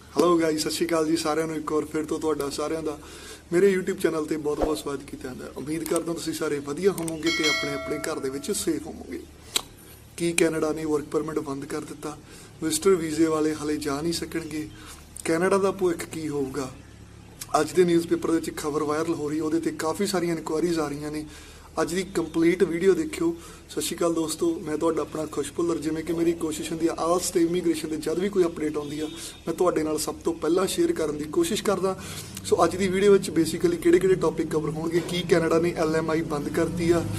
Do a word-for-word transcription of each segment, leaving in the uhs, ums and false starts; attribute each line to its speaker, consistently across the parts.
Speaker 1: Hello guys, सत श्री अकाल जी सारिਆਂ ਨੂੰ एक और फिर तो ਤੁਹਾਡਾ ਸਾਰਿਆਂ ਦਾ ਮੇਰੇ YouTube ਚੈਨਲ ਤੇ ਬਹੁਤ ਬਹੁਤ ਸਵਾਗਤ ਕੀਤਾ ਜਾਂਦਾ ਹੈ। ਉਮੀਦ ਕਰਦਾ ਤੁਸੀਂ ਸਾਰੇ ਵਧੀਆ ਹੋਵੋਗੇ ਤੇ ਆਪਣੇ ਆਪਣੇ ਘਰ ਦੇ ਵਿੱਚ ਸੇਫ ਹੋਵੋਗੇ। ਕੀ ਕੈਨੇਡਾ ਨੇ ਵਰਕ ਪਰਮਿਟ ਬੰਦ ਕਰ ਦਿੱਤਾ? ਵਿਜ਼ਟਰ ਵੀਜ਼ੇ ਵਾਲੇ ਹਲੇ ਜਾ ਨਹੀਂ ਸਕਣਗੇ। ਕੈਨੇਡਾ ਦਾ ਭਵਿੱਖ ਕੀ ਹੋਊਗਾ? ਅੱਜ ਦੇ ਨਿਊਜ਼ਪੇਪਰ ਵਿੱਚ ਖਬਰ ਵਾਇਰਲ ਹੋ ਰਹੀ, ਉਹਦੇ ਤੇ ਕਾਫੀ ਸਾਰੀਆਂ ਇਨਕੁਆਇਰੀਜ਼ ਆ ਰਹੀਆਂ ਨੇ। ਅੱਜ ਦੀ ਕੰਪਲੀਟ ਵੀਡੀਓ ਦੇਖਿਓ। ਸਤਿ ਸ਼੍ਰੀ ਅਕਾਲ ਦੋਸਤੋ, ਮੈਂ ਤੁਹਾਡਾ ਆਪਣਾ ਖੁਸ਼ਪੁੱਲਰ। ਜਿਵੇਂ ਕਿ ਮੇਰੀ ਕੋਸ਼ਿਸ਼ ਹੁੰਦੀ ਆ ਆਲਸ ਤੇ ਇਮੀਗ੍ਰੇਸ਼ਨ ਦੇ ਜਦ ਵੀ ਕੋਈ ਅਪਡੇਟ ਆਉਂਦੀ ਆ ਮੈਂ ਤੁਹਾਡੇ ਨਾਲ ਸਭ ਤੋਂ ਪਹਿਲਾਂ ਸ਼ੇਅਰ ਕਰਨ ਦੀ ਕੋਸ਼ਿਸ਼ ਕਰਦਾ। ਸੋ ਅੱਜ ਦੀ ਵੀਡੀਓ ਵਿੱਚ ਬੇਸਿਕਲੀ ਕਿਹੜੇ ਕਿਹੜੇ ਟੌਪਿਕ ਕਵਰ ਹੋਣਗੇ। ਕੀ ਕੈਨੇਡਾ ਨੇ ਐਲ ਐਮ ਆਈ ਬੰਦ ਕਰਤੀ ਆ?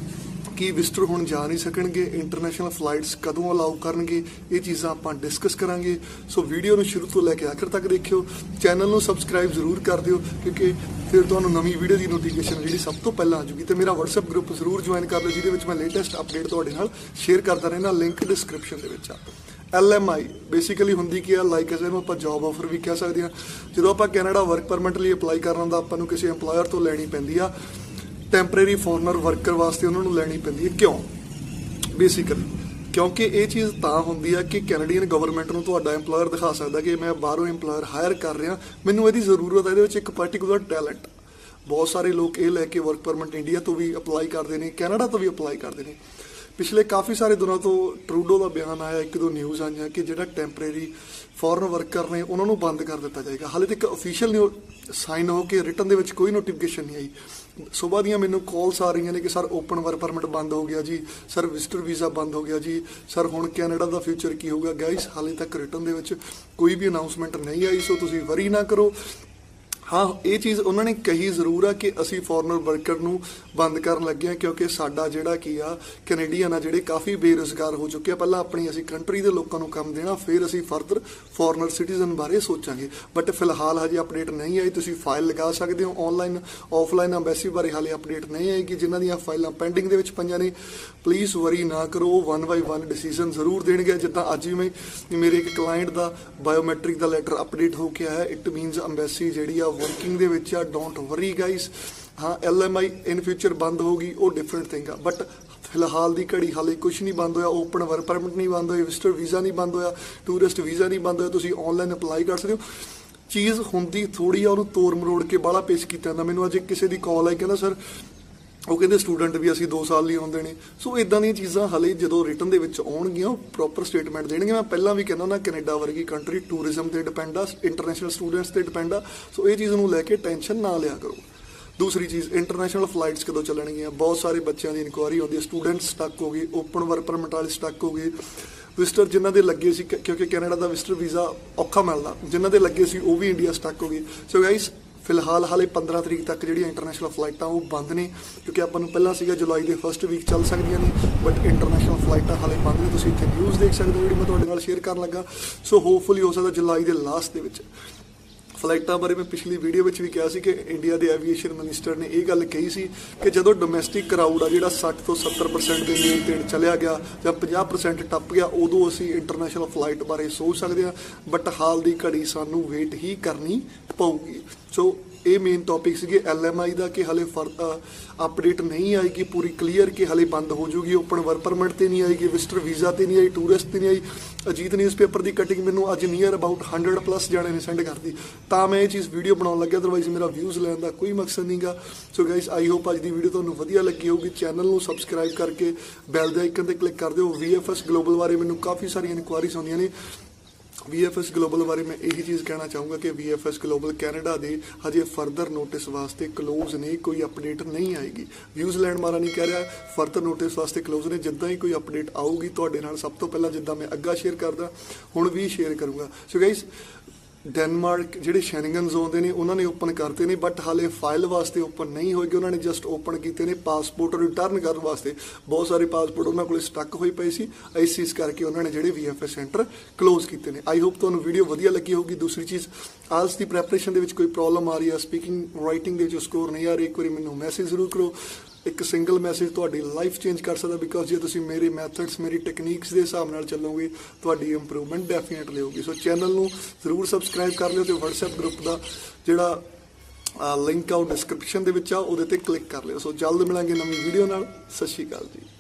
Speaker 1: ਕੀ ਵਿਜ਼ਟਰ ਹੁਣ ਜਾ ਨਹੀਂ ਸਕਣਗੇ? ਇੰਟਰਨੈਸ਼ਨਲ ਫਲਾਈਟਸ ਕਦੋਂ ਅਲਾਉ ਕਰਨਗੇ? ਇਹ ਚੀਜ਼ਾਂ ਆਪਾਂ ਡਿਸਕਸ ਕਰਾਂਗੇ। ਸੋ ਵੀਡੀਓ ਨੂੰ ਸ਼ੁਰੂ ਤੋਂ ਲੈ ਕੇ ਆਖਰ ਤੱਕ ਦੇਖਿਓ। ਚੈਨਲ ਨੂੰ ਸਬਸਕ੍ਰਾਈਬ ਜ਼ਰੂਰ ਕਰ ਦਿਓ ਕਿਉਂਕਿ ਫਿਰ ਤੁਹਾਨੂੰ ਨਵੀਂ ਵੀਡੀਓ ਦੀ ਨੋਟੀਫਿਕੇਸ਼ਨ ਜਿਹੜੀ ਸਭ ਤੋਂ ਪਹਿਲਾਂ ਆ ਜੂਗੀ। ਤੇ ਮੇਰਾ WhatsApp ਗਰੁੱਪ ਜ਼ਰੂਰ ਜੁਆਇਨ ਕਰ ਲਓ ਜਿਹਦੇ ਵਿੱਚ ਮੈਂ ਲੇਟੈਸਟ ਅਪਡੇਟ ਤੁਹਾਡੇ ਨਾਲ ਸ਼ੇਅਰ ਕਰਦਾ ਰਹਿਣਾ। ਲਿੰਕ ਡਿਸਕ੍ਰਿਪਸ਼ਨ ਦੇ ਵਿੱਚ ਆ। ਐਲ ਐਮ ਆਈ ਬੇਸਿਕਲੀ ਹੁੰਦੀ ਕੀ ਆ? ਲਾਈਕ ਅਸ ਇਹਨੂੰ ਆਪਾਂ ਜੌਬ ਆਫਰ ਵੀ ਕਹਿ ਸਕਦੇ ਹਾਂ। ਜਦੋਂ ਆਪਾਂ ਕੈਨੇਡਾ ਵਰਕ ਪਰਮਿਟ ਲਈ ਅਪਲਾਈ ਕਰਨਾ ਹੁੰਦਾ ਆਪਾਂ ਨੂੰ ਕਿਸੇ ਇੰਪਲਾਇਰ ਤੋਂ ਲੈਣੀ ਪੈਂਦੀ ਆ। ਟੈਂਪਰੇਰੀ ਫੋਰਨਰ ਵਰਕਰ ਵਾਸਤੇ ਉਹਨਾਂ ਨੂੰ ਲੈਣੀ ਪੈਂਦੀ ਹੈ। ਕਿਉਂ? ਬੇਸਿਕਲੀ ਕਿਉਂਕਿ ਇਹ ਚੀਜ਼ ਤਾਂ ਹੁੰਦੀ ਆ ਕਿ ਕੈਨੇਡੀਅਨ ਗਵਰਨਮੈਂਟ ਨੂੰ ਤੁਹਾਡਾ ਇੰਪਲਾਇਰ ਦਿਖਾ ਸਕਦਾ ਕਿ ਮੈਂ ਬਾਹਰੋਂ ਇੰਪਲਾਇਰ ਹਾਇਰ ਕਰ ਰਿਹਾ, ਮੈਨੂੰ ਇਹਦੀ ਜ਼ਰੂਰਤ ਹੈ। ਇਹਦੇ ਵਿੱਚ ਇੱਕ ਪਾਰਟੀਕੂਲਰ ਟੈਲੈਂਟ। ਬਹੁਤ ਸਾਰੇ ਲੋਕ ਇਹ ਲੈ ਕੇ ਵਰਕ ਪਰਮਿਟ ਇੰਡੀਆ ਤੋਂ ਵੀ ਅਪਲਾਈ ਕਰਦੇ ਨੇ, ਕੈਨੇਡਾ ਤੋਂ ਵੀ ਅਪਲਾਈ ਕਰਦੇ ਨੇ। ਪਿਛਲੇ ਕਾਫੀ ਸਾਰੇ ਦਿਨਾਂ ਤੋਂ ਟਰੂਡੋ ਦਾ ਬਿਆਨ ਆਇਆ, ਇੱਕ ਦੋ ਨਿਊਜ਼ ਆਈਆਂ ਕਿ ਜਿਹੜਾ ਟੈਂਪਰੇਰੀ ਫੋਰਨ ਵਰਕਰ ਨੇ ਉਹਨਾਂ ਨੂੰ ਬੰਦ ਕਰ ਦਿੱਤਾ ਜਾਏਗਾ। ਹਾਲੇ ਤੱਕ ਅਫੀਸ਼ੀਅਲ ਸਾਈਨ ਹੋ ਕੇ ਰਿਟਨ ਦੇ ਵਿੱਚ ਕੋਈ ਨੋਟੀਫਿਕੇਸ਼ਨ ਨਹੀਂ ਆਈ। ਸੁਬਾਹ ਦੀਆਂ ਮੈਨੂੰ ਕਾਲਸ ਆ ਰਹੀਆਂ ਨੇ ਕਿ ਸਰ ਓਪਨ ਵਰਕ ਪਰਮਿਟ ਬੰਦ ਹੋ ਗਿਆ ਜੀ, ਸਰ ਵਿਜ਼ਟਰ ਵੀਜ਼ਾ ਬੰਦ ਹੋ ਗਿਆ ਜੀ, ਸਰ ਹੁਣ ਕੈਨੇਡਾ ਦਾ ਫਿਊਚਰ ਕੀ ਹੋਊਗਾ? ਗਾਈਸ ਹਾਲੇ ਤੱਕ ਰਿਟਨ ਦੇ ਵਿੱਚ ਕੋਈ ਵੀ ਅਨਾਉਂਸਮੈਂਟ ਨਹੀਂ ਆਈ, ਸੋ ਤੁਸੀਂ ਵਰੀ ਨਾ ਕਰੋ। ਹਾਂ, ਇਹ ਚੀਜ਼ ਉਹਨਾਂ ਨੇ ਕਹੀ ਜ਼ਰੂਰ ਆ ਕਿ ਅਸੀਂ ਫੋਰਨਰ ਵਰਕਰ ਨੂੰ ਬੰਦ ਕਰਨ ਲੱਗੇ ਹਾਂ ਕਿਉਂਕਿ ਸਾਡਾ ਜਿਹੜਾ ਕੀ ਆ ਕੈਨੇਡੀਅਨ ਆ ਜਿਹੜੇ ਕਾਫੀ ਬੇਰੁਜ਼ਗਾਰ ਹੋ ਚੁੱਕੇ ਆ। ਪਹਿਲਾਂ ਆਪਣੀ ਅਸੀਂ ਕੰਟਰੀ ਦੇ ਲੋਕਾਂ ਨੂੰ ਕੰਮ ਦੇਣਾ, ਫਿਰ ਅਸੀਂ ਫਰਦਰ ਫੋਰਨਰ ਸਿਟੀਜ਼ਨ ਬਾਰੇ ਸੋਚਾਂਗੇ। ਬਟ ਫਿਲਹਾਲ ਹਜੇ ਅਪਡੇਟ ਨਹੀਂ ਆਈ। ਤੁਸੀਂ ਫਾਈਲ ਲਗਾ ਸਕਦੇ ਹੋ ਆਨਲਾਈਨ। ਆਫਲਾਈਨ ਐਮਬੈਸੀ ਬਾਰੇ ਹਾਲੇ ਅਪਡੇਟ ਨਹੀਂ ਆਈ ਕਿ ਜਿਨ੍ਹਾਂ ਦੀਆਂ ਫਾਈਲਾਂ ਪੈਂਡਿੰਗ ਦੇ ਵਿੱਚ ਪਈਆਂ ਨੇ ਪਲੀਜ਼ ਵਰੀ ਨਾ ਕਰੋ। ਉਹ ਵਨ ਬਾਈ ਵਨ ਡਿਸੀਜ਼ਨ ਜ਼ਰੂਰ ਦੇਣਗੇ। ਜਿੱਦਾਂ ਅੱਜ ਵੀ ਮੈਂ ਮੇਰੇ ਇੱਕ ਕਲਾਇੰਟ ਦਾ ਬਾਇਓਮੈਟ੍ਰਿਕ ਦਾ ਲੈਟਰ ਅਪਡੇਟ ਹੋ ਕੇ ਆਇਆ। ਇਟ ਮੀਨਸ ਐਮਬੈਸੀ ਜਿਹੜੀ ਆ ਵਰਕਿੰਗ ਦੇ ਵਿੱਚ ਆ। Don't worry guys. ਹਾਂ, L M I in future ਬੰਦ ਹੋਗੀ, ਉਹ ਡਿਫਰੈਂਟ ਥਿੰਗ ਆ। ਬਟ ਫਿਲਹਾਲ ਦੀ ਘੜੀ ਹਾਲੇ ਕੁਝ ਨਹੀਂ ਬੰਦ ਹੋਇਆ। ਓਪਨ ਵਰਕ ਪਰਮਿਟ ਨਹੀਂ ਬੰਦ ਹੋਇਆ, ਵਿਜ਼ਟਰ ਵੀਜ਼ਾ ਨਹੀਂ ਬੰਦ ਹੋਇਆ, ਟੂਰਿਸਟ ਵੀਜ਼ਾ ਨਹੀਂ ਬੰਦ ਹੋਇਆ। ਤੁਸੀਂ ਆਨਲਾਈਨ ਅਪਲਾਈ ਕਰ ਸਕਦੇ ਹੋ। ਚੀਜ਼ ਹੁੰਦੀ ਥੋੜੀ ਆ, ਉਹਨੂੰ ਤੋੜ ਮਰੋੜ ਕੇ ਬਾਹਲਾ ਪੇਸ਼ ਕੀਤਾ ਜਾਂਦਾ। ਮੈਨੂੰ ਅੱਜ ਕਿਸੇ ਦੀ ਕਾਲ ਆਈ, ਕਹਿੰਦਾ ਸਰ ਉਹ ਕਹਿੰਦੇ ਸਟੂਡੈਂਟ ਵੀ ਅਸੀਂ ਦੋ ਸਾਲ ਲਈ ਆਉਂਦੇ ਨੇ। ਸੋ ਇਦਾਂ ਦੀਆਂ ਚੀਜ਼ਾਂ ਹਾਲੇ ਜਦੋਂ ਰਿਟਨ ਦੇ ਵਿੱਚ ਆਉਣਗੀਆਂ ਉਹ ਪ੍ਰੋਪਰ ਸਟੇਟਮੈਂਟ ਦੇਣਗੇ। ਮੈਂ ਪਹਿਲਾਂ ਵੀ ਕਹਿੰਦਾ ਹੁੰਦਾ ਕੈਨੇਡਾ ਵਰਗੀ ਕੰਟਰੀ ਟੂਰਿਜ਼ਮ ਤੇ ਡਿਪੈਂਡ ਆ, ਇੰਟਰਨੈਸ਼ਨਲ ਸਟੂਡੈਂਟਸ ਤੇ ਡਿਪੈਂਡ ਆ। ਸੋ ਇਹ ਚੀਜ਼ ਨੂੰ ਲੈ ਕੇ ਟੈਨਸ਼ਨ ਨਾ ਲਿਆ ਕਰੋ। ਦੂਸਰੀ ਚੀਜ਼, ਇੰਟਰਨੈਸ਼ਨਲ ਫਲਾਈਟਸ ਕਦੋਂ ਚੱਲਣਗੀਆਂ? ਬਹੁਤ ਸਾਰੇ ਬੱਚਿਆਂ ਦੀ ਇਨਕੁਆਇਰੀ ਆਉਂਦੀ ਹੈ। ਸਟੂਡੈਂਟਸ ਸਟੱਕ ਹੋ ਗਏ, ਓਪਨ ਵਰਕ ਪਰਮਿਟ ਵਾਲੇ ਸਟੱਕ ਹੋ ਗਏ, ਵਿਜ਼ਟਰ ਜਿਨ੍ਹਾਂ ਦੇ ਲੱਗੇ ਸੀ ਕਿਉਂਕਿ ਕੈਨੇਡਾ ਦਾ ਵਿਜ਼ਟਰ ਵੀਜ਼ਾ ਔਖਾ ਮਿਲਦਾ, ਜਿਨ੍ਹਾਂ ਦੇ ਲੱਗੇ ਸੀ ਉਹ ਵੀ ਇੰਡੀਆ ਸਟੱਕ ਹੋ ਗਏ। ਸੋ ਗਾਈਸ ਫਿਲਹਾਲ ਹਾਲੇ ਪੰਦਰਾਂ ਤਰੀਕ ਤੱਕ ਜਿਹੜੀਆਂ ਇੰਟਰਨੈਸ਼ਨਲ ਫਲਾਈਟਾਂ ਉਹ ਬੰਦ ਨੇ ਕਿਉਂਕਿ ਆਪਾਂ ਨੂੰ ਪਹਿਲਾਂ ਸੀਗਾ ਜੁਲਾਈ ਦੇ ਫਸਟ ਵੀਕ ਚੱਲ ਸਕਦੀਆਂ ਨੇ। ਬਟ ਇੰਟਰਨੈਸ਼ਨਲ ਫਲਾਈਟਾਂ ਹਾਲੇ ਬੰਦ ਨੇ। ਤੁਸੀਂ ਇੱਥੇ ਨਿਊਜ਼ ਦੇਖ ਸਕਦੇ ਹੋ ਜਿਹੜੀ ਮੈਂ ਤੁਹਾਡੇ ਨਾਲ ਸ਼ੇਅਰ ਕਰਨ ਲੱਗਾ। ਸੋ ਹੋਪਫੁਲੀ ਹੋ ਸਕਦਾ ਜੁਲਾਈ ਦੇ ਲਾਸਟ ਦੇ ਵਿੱਚ। ਫਲਾਈਟਾਂ ਬਾਰੇ ਮੈਂ ਪਿਛਲੀ ਵੀਡੀਓ ਵਿੱਚ ਵੀ ਕਿਹਾ ਸੀ ਕਿ ਇੰਡੀਆ ਦੇ ਐਵੀਏਸ਼ਨ ਮਿਨਿਸਟਰ ਨੇ ਇਹ ਗੱਲ ਕਹੀ ਸੀ ਕਿ ਜਦੋਂ ਡੋਮੈਸਟਿਕ ਕਰਾਊਡ ਆ ਜਿਹੜਾ ਸੱਠ ਤੋਂ ਸੱਤਰ ਪਰਸੈਂਟ ਦੇ ਨੇੜੇ ਤੇੜ ਚਲਿਆ ਗਿਆ ਜਾਂ ਪੰਜਾਹ ਪਰਸੈਂਟ ਟੱਪ ਗਿਆ, ਉਦੋਂ ਅਸੀਂ ਇੰਟਰਨੈਸ਼ਨਲ ਫਲਾਈਟ ਬਾਰੇ ਸੋਚ ਸਕਦੇ ਹਾਂ। ਬਟ ਹਾਲ ਦੀ ਘੜੀ ਸਾਨੂੰ ਵੇਟ ਹੀ ਕਰਨੀ ਪਊਗੀ। ਸੋ ਇਹ ਮੇਨ ਟੌਪਿਕ ਸੀਗੇ ਐਲ ਐਮ ਆਈ ਦਾ ਕਿ ਹਲੇ ਫਰ ਅਪਡੇਟ ਨਹੀਂ ਆਏਗੀ ਪੂਰੀ ਕਲੀਅਰ ਕਿ ਹਲੇ ਬੰਦ ਹੋ ਜੂਗੀ। ਓਪਨ ਵਰਕ ਪਰਮਿਟ ਤੇ ਨਹੀਂ ਆਏਗੀ, ਵਿਜ਼ਟਰ ਵੀਜ਼ਾ ਤੇ ਨਹੀਂ ਆਈ, ਟੂਰਿਸਟ ਤੇ ਨਹੀਂ ਆਈ। ਅਜੀਤ ਨਿਊਜ਼ਪੇਪਰ ਦੀ ਕਟਿੰਗ ਮੈਨੂੰ ਅੱਜ ਨੀਅਰ ਅਬਾਊਟ ਹੰਡਰਡ ਪਲੱਸ ਜਾਣੇ ਨੇ ਸੈਂਡ ਕਰਤੀ, ਤਾਂ ਮੈਂ ਇਹ ਚੀਜ਼ ਵੀਡੀਓ ਬਣਾਉਣ ਲੱਗਿਆ। ਅਦਰਵਾਈਜ਼ ਮੇਰਾ ਵਿਊਜ਼ ਲੈਣ ਦਾ ਕੋਈ ਮਕਸਦ ਨਹੀਂਗਾ। ਸੋ ਗਾਈਸ ਆਈ ਹੋਪ ਅੱਜ ਦੀ ਵੀਡੀਓ ਤੁਹਾਨੂੰ ਵਧੀਆ ਲੱਗੀ ਹੋਊਗੀ। ਚੈਨਲ ਨੂੰ ਸਬਸਕ੍ਰਾਈਬ ਕਰਕੇ ਬੈਲ ਦੇ ਆਈਕਨ ਤੇ ਕਲਿੱਕ ਕਰ ਦਿਓ। ਵੀ ਐਫ ਐਸ ਗਲੋਬਲ ਬਾਰੇ ਮੈਨੂੰ ਕਾਫੀ ਸਾਰੀਆਂ ਇਨਕੁਆਇਰੀਜ਼ ਆਉਂਦੀਆਂ ਨੇ। ਵੀ ਐਫ ਐਸ ਗਲੋਬਲ ਬਾਰੇ ਮੈਂ ਇਹੀ ਚੀਜ਼ ਕਹਿਣਾ ਚਾਹੂੰਗਾ ਕਿ V F S global Canada ਦੇ ਹਜੇ ਫਰਦਰ ਨੋਟਿਸ ਵਾਸਤੇ ਕਲੋਜ਼ ਨੇ, ਕੋਈ ਅਪਡੇਟ ਨਹੀਂ ਆਏਗੀ। ਨਿਊਜ਼ੀਲੈਂਡ ਮਾਰਾ ਨਹੀਂ ਕਹਿ ਰਿਹਾ, ਫਰਦਰ ਨੋਟਿਸ ਵਾਸਤੇ ਕਲੋਜ਼ ਨੇ। ਜਿੱਦਾਂ ਹੀ ਕੋਈ ਅਪਡੇਟ ਆਊਗੀ ਤੁਹਾਡੇ ਨਾਲ ਸਭ ਤੋਂ ਪਹਿਲਾਂ ਜਿੱਦਾਂ ਮੈਂ ਅੱਗਾ ਸ਼ੇਅਰ ਕਰਦਾ ਹੁਣ ਵੀ ਸ਼ੇਅਰ ਕਰੂੰਗਾ। ਸੋ ਗਾਈਸ ਡੈਨਮਾਰਕ ਜਿਹੜੇ ਸ਼ੈਨਗਨ ਜ਼ੋਨ ਦੇ ਨੇ ਉਹਨਾਂ ਨੇ ਓਪਨ ਕਰਤੇ ਨੇ ਬਟ ਹਾਲੇ ਫਾਈਲ ਵਾਸਤੇ ਓਪਨ ਨਹੀਂ ਹੋਏਗੀ। ਉਹਨਾਂ ਨੇ ਜਸਟ ਓਪਨ ਕੀਤੇ ਨੇ ਪਾਸਪੋਰਟ ਰਿਟਰਨ ਕਰਨ ਵਾਸਤੇ। ਬਹੁਤ ਸਾਰੇ ਪਾਸਪੋਰਟ ਉਹਨਾਂ ਕੋਲ ਸਟੱਕ ਹੋਏ ਪਏ ਸੀ, ਇਸ ਚੀਜ਼ ਕਰਕੇ ਉਹਨਾਂ ਨੇ ਜਿਹੜੇ V F S centre close ਕੀਤੇ ਨੇ। ਆਈ ਹੋਪ ਤੁਹਾਨੂੰ ਵੀਡੀਓ ਵਧੀਆ ਲੱਗੀ ਹੋਊਗੀ। ਦੂਸਰੀ ਚੀਜ਼, ਆਲਸ ਦੀ ਪ੍ਰੈਪਰੇਸ਼ਨ ਦੇ ਵਿੱਚ ਕੋਈ ਪ੍ਰੋਬਲਮ ਆ ਰਹੀ ਹੈ, ਸਪੀਕਿੰਗ ਰਾਈਟਿੰਗ ਦੇ ਵਿੱਚ ਸਕੋਰ ਨਹੀਂ ਆ ਰਹੀ, ਇੱਕ ਵਾਰੀ ਮੈਨੂੰ ਮੈਸੇਜ ਜ਼ਰੂਰ ਕਰੋ। ਇੱਕ ਸਿੰਗਲ ਮੈਸੇਜ ਤੁਹਾਡੀ ਲਾਈਫ ਚੇਂਜ ਕਰ ਸਕਦਾ ਬਿਕੋਜ਼ ਜੇ ਤੁਸੀਂ ਮੇਰੇ ਮੈਥਡਸ ਮੇਰੀ ਟੈਕਨੀਕਸ ਦੇ ਹਿਸਾਬ ਨਾਲ ਚੱਲੋਗੇ ਤੁਹਾਡੀ ਇੰਪਰੂਵਮੈਂਟ ਡੈਫੀਨੇਟਲੀ ਹੋਊਗੀ। ਸੋ ਚੈਨਲ ਨੂੰ ਜ਼ਰੂਰ ਸਬਸਕ੍ਰਾਈਬ ਕਰ ਲਿਓ ਤੇ WhatsApp ਗਰੁੱਪ ਦਾ ਜਿਹੜਾ ਲਿੰਕ ਆ ਉਹ ਡਿਸਕ੍ਰਿਪਸ਼ਨ ਦੇ ਵਿੱਚ ਆ, ਉਹਦੇ ਤੇ ਕਲਿੱਕ ਕਰ ਲਿਓ। ਸੋ ਜਲਦ ਮਿਲਾਂਗੇ ਨਵੀਂ ਵੀਡੀਓ ਨਾਲ। ਸਤਿ ਸ਼੍ਰੀ ਅਕਾਲ ਜੀ।